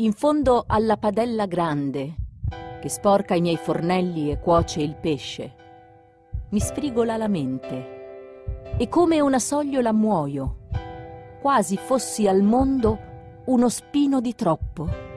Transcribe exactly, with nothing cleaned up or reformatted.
In fondo alla padella grande, che sporca i miei fornelli e cuoce il pesce, mi sfrigola la mente e come una sogliola muoio, quasi fossi al mondo uno spino di troppo.